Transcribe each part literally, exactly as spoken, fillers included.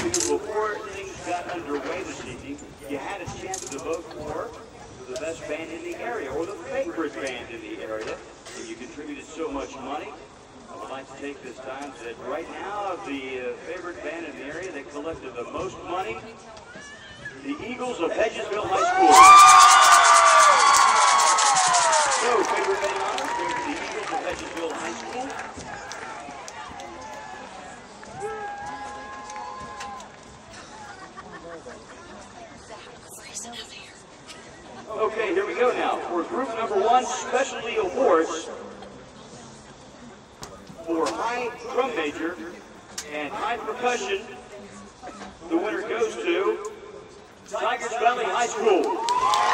before things got underway this evening, you had a chance to vote for the best band in the area, or the favorite band in the area, and you contributed so much money. I would like to take this time to say right now, the uh, favorite band in the area that collected the most money, the Eagles of Hedgesville High School. So, favorite band honors go to the Eagles of Hedgesville High School. Okay, here we go now for group number one, specialty awards for high drum major and high percussion. The winner goes to Tigers Valley High School.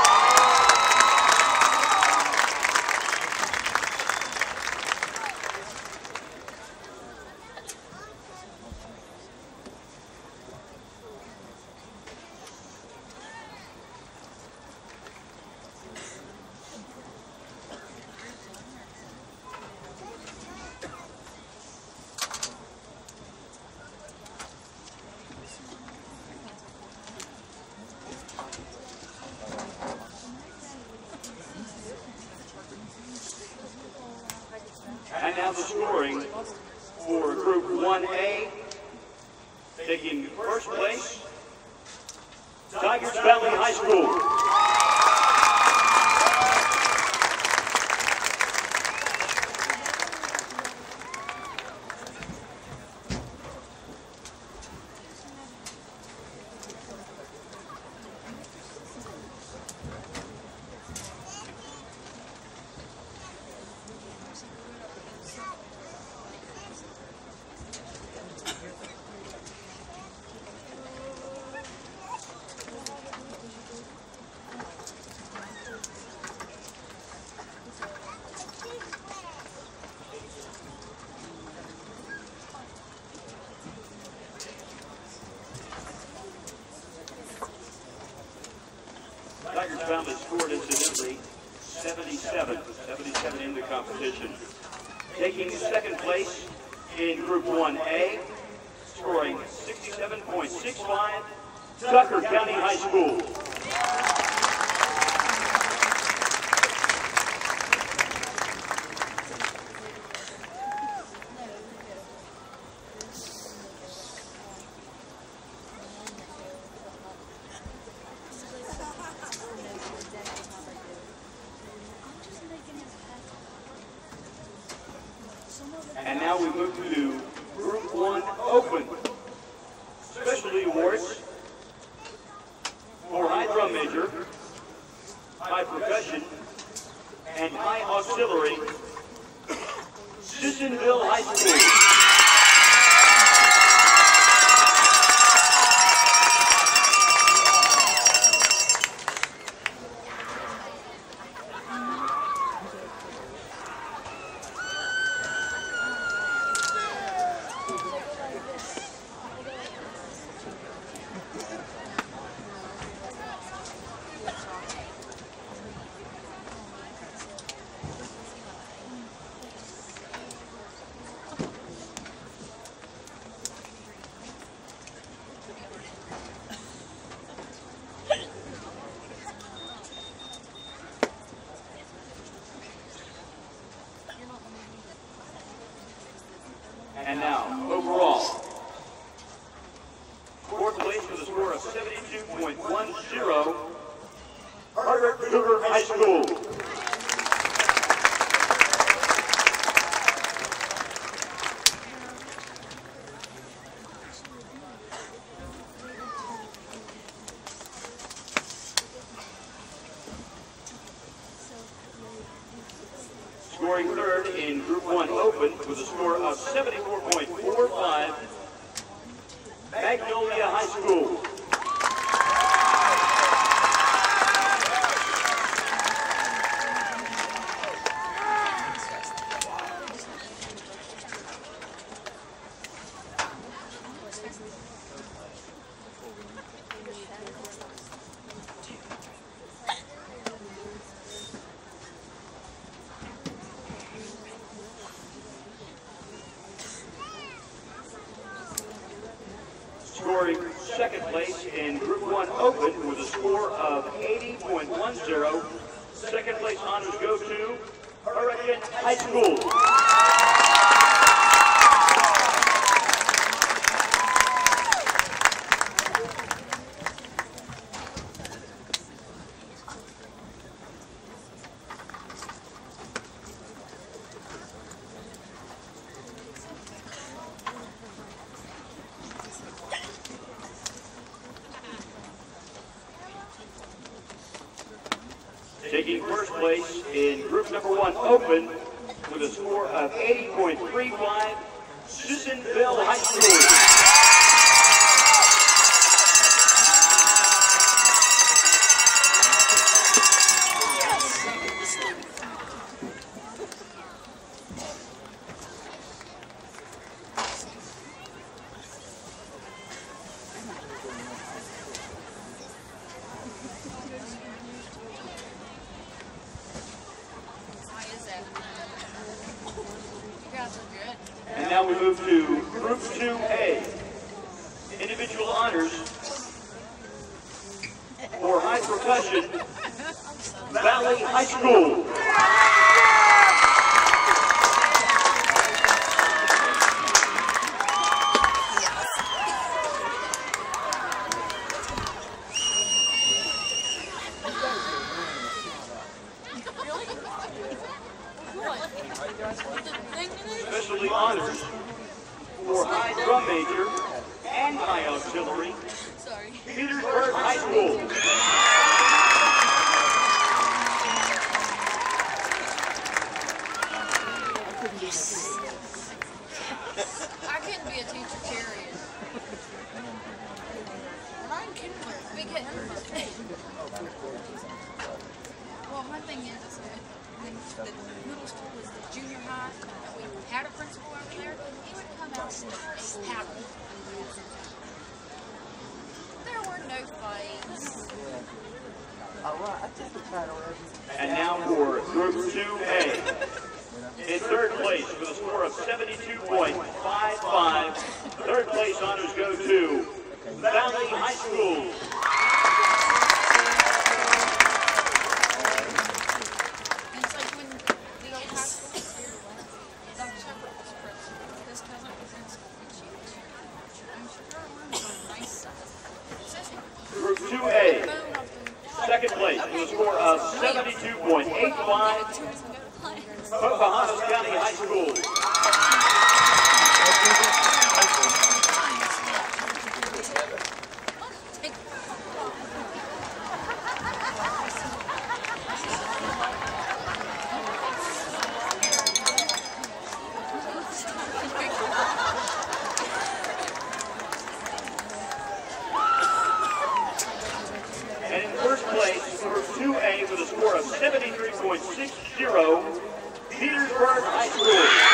And now the scoring for Group one A, taking first place, Tigers Valley High School. Tigers Valley scored incidentally seventy-seven, seventy-seven in the competition. Taking second place in Group one A, scoring sixty-seven point six five, Tucker County High School. And now we move to Group one Open. Specialty awards for high drum major, high percussion, and high auxiliary, Sissonville High School. And now, overall, fourth place with a score of seventy-two point one zero, Carter Cougar High School. Scoring third in Group one Open with a score of seventy-four point four five, Magnolia High School. scoring second place in Group one Open with a score of eighty point one zero. Second place honors go to Hurricane High School. Taking first place in Group number one Open with a score of eighty point three five, Susanville High School. And now we move to Group two A, individual honors for high percussion, Valley High School. Especially honors for high drum major and high auxiliary, Petersburg High School. I couldn't be a teacher, period. Mine can because well, my thing is, is that the, the middle school is the junior high. We had a principal over there. He would come out and paddle. There were no fights. And now for Group two A. In third place with a score of seventy-two point five five, third place honors go to Valley High School. It's like when the old high school was here, Doctor Shepard was principal. His cousin was in school and she was I'm sure her room was on the nice side. Group two A, second place with a score of seventy-two point eight five, Pocahontas County High School. And in first place, Group two A with a score of seventy-three point six zero, Petersburg High School.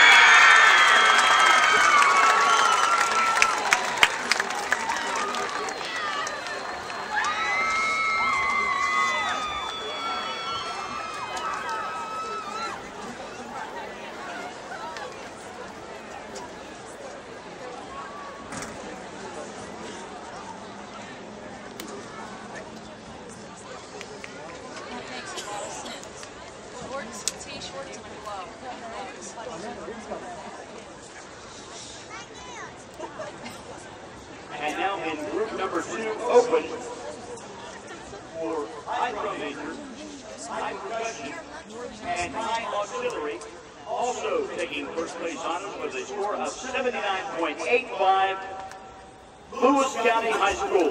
That makes a lot of sense. Shorts, t-shirts, and gloves. And now in Group number two Open for high drum major, high percussion, and high auxiliary, also taking first place honors with a score of seventy-nine point eight five, Lewis County High School.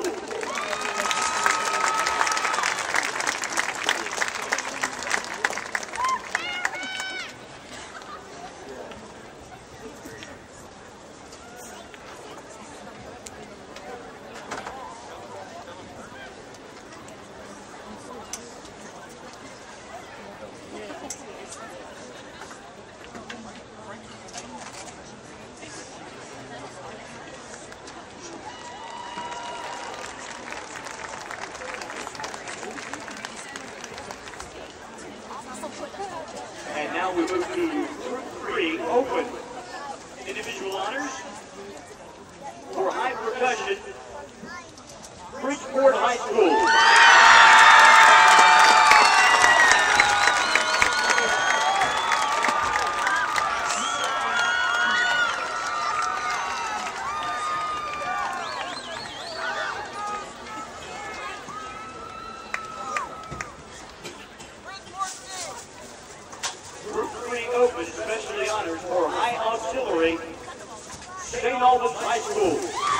And now we move to Group three Open, individual honors for high percussion, School.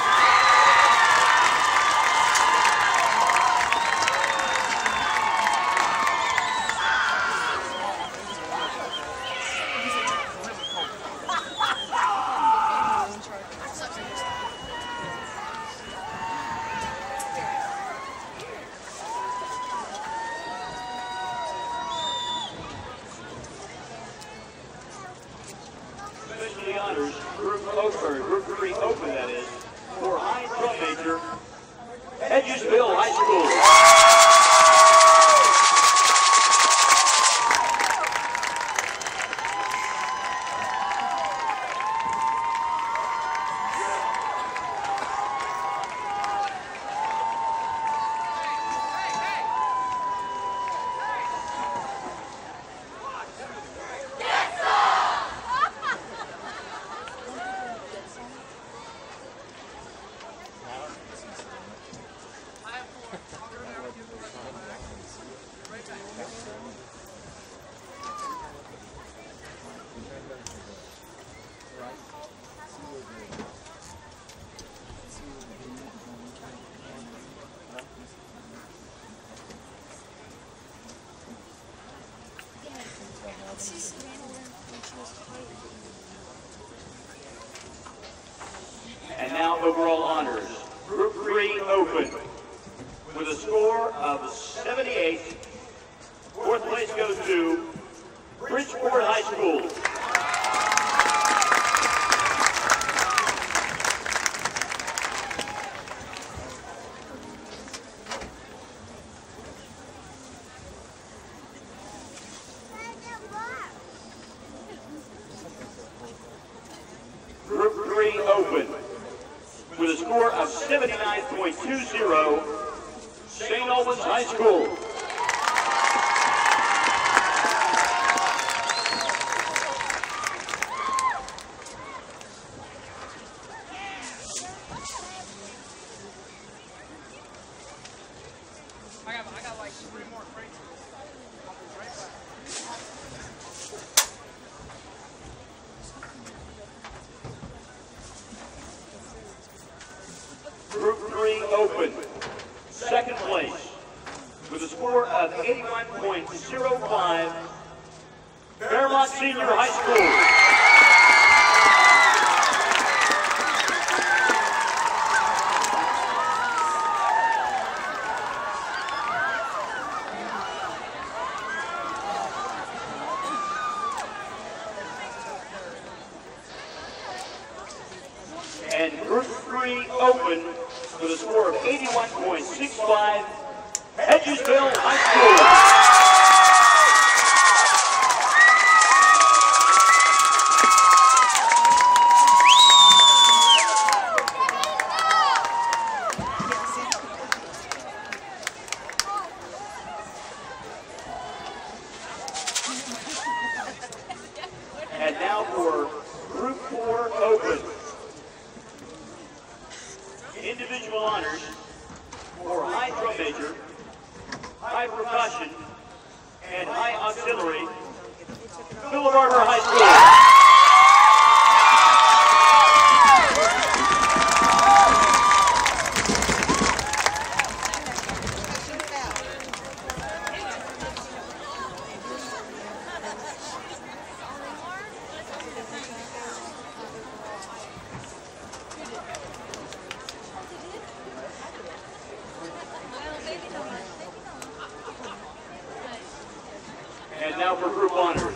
Especially honors, group open, group three open that is, for high drum major, Edgesville High School. And now overall honors, group three open, with a score of seventy-eight. Fourth place goes to Bridgeport High School. Group three open, with a score of seventy-nine point two zero, Saint Albans High School. I got, I got like three more crates. I'll be right back. Group three open, second place, with a score of eighty-one point zero five, Fairmont Senior High School. And group three open with a score of eighty-one point six five, Edgesville High School. And now for group four open. Individual honors for high drum major, high percussion, and high auxiliary, Philip Barber High School. And now for group honors.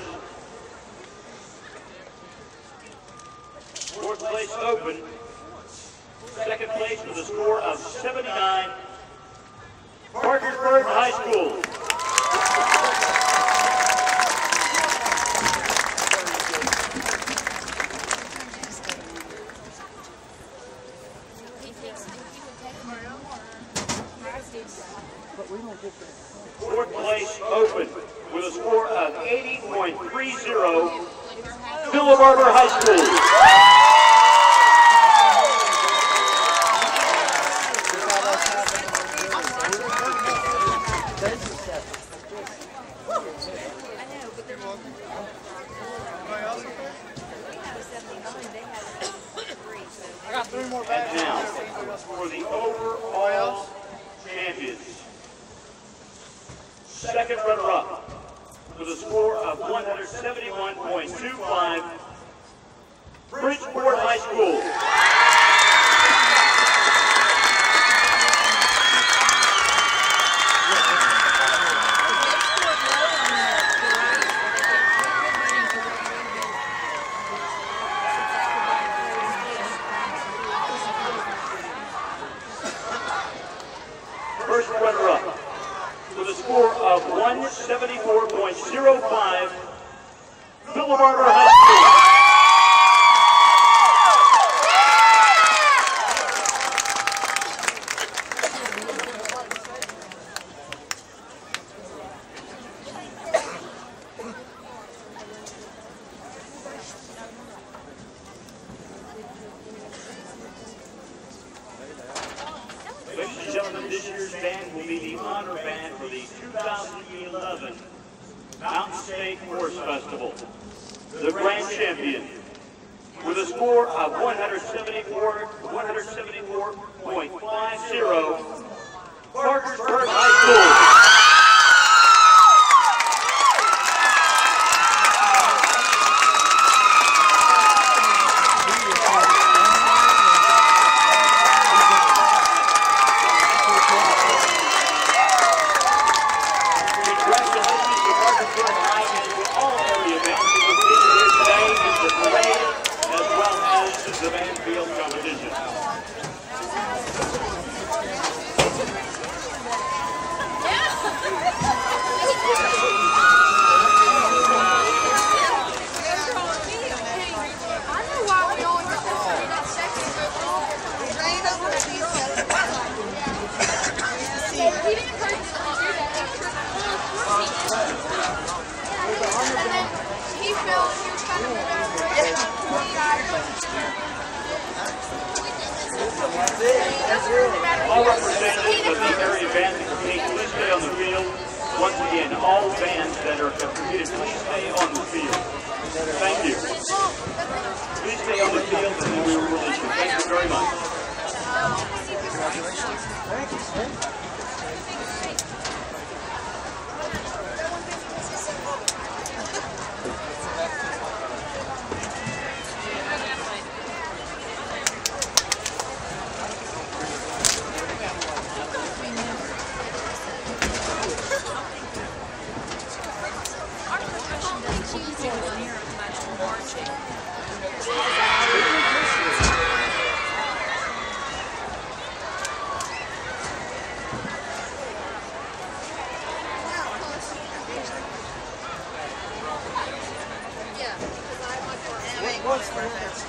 Fourth place open. Second place with a score of seventy-nine, Parkersburg High School. Fourth place open with a score of eighty point three zero, Philip Barber High School. I got three more bags. for the overall champions. Second runner-up with a score of one seventy-one point two five, Bridgeport High School. First runner-up with a score of one seventy-four point zero five, Billibarber High School. Ladies and gentlemen, this year's band will be the honor band for the two thousand eleven Mountain State Horse Festival. The grand champion with a score of one seventy-four point five zero, Parkersburg High School. The band field competition. He fell, he was kind of All representatives of the area bands that compete, please stay on the field. Once again, all bands that are competed, please stay on the field. Thank you. Please stay on the field and then we will release you. Thank you very much. Congratulations. Thank you. What's the next?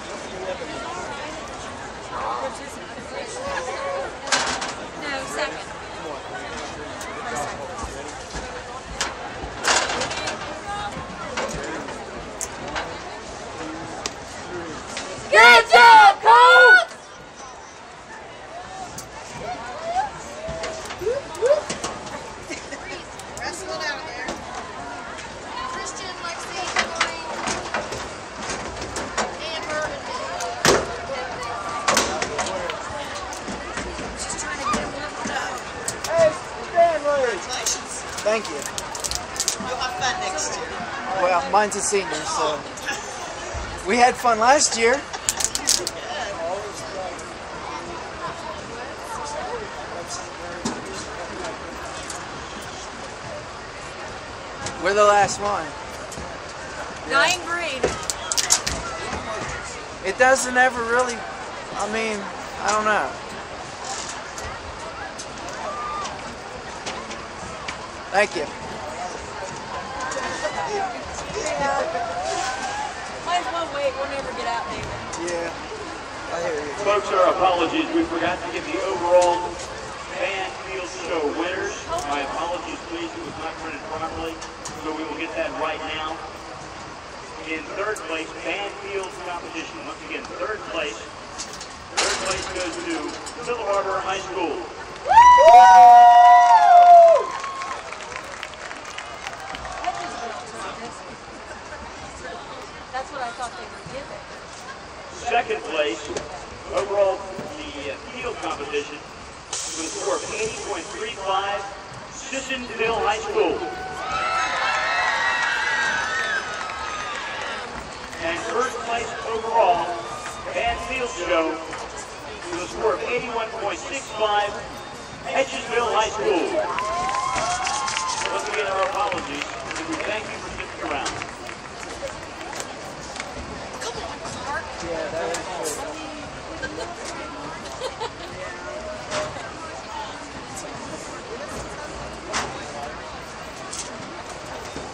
No, second. Good job, Coach! Wrestle it out there. Christian, Lexi, Lloyd, Amber, and she's trying to get warmed up. Hey, Stanley! Congratulations. Thank you. You'll have fun next year. Well, mine's a senior, so we had fun last year. We're the last one. Dying breed. It doesn't ever really, I mean, I don't know. Thank you. Might as well wait. We'll never get out, David. Yeah, I hear you. Folks, our apologies. We forgot to give the overall band field show winners. My apologies, please. It was not printed properly, so we will get that right now. In third place, band field competition. Once again, third place. Third place goes to Billibarber High School. That's what I thought they would give it. Second place, overall, the competition with a score of eighty point three five, Sissonville High School. And first place overall, band field show with a score of eighty-one point six five, Hedgesville High School. Once again, our apologies, and we thank you for sticking around. Come on, Clark. Yeah, that was cool.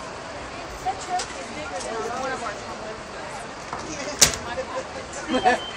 That truck is bigger than one of our tumbler.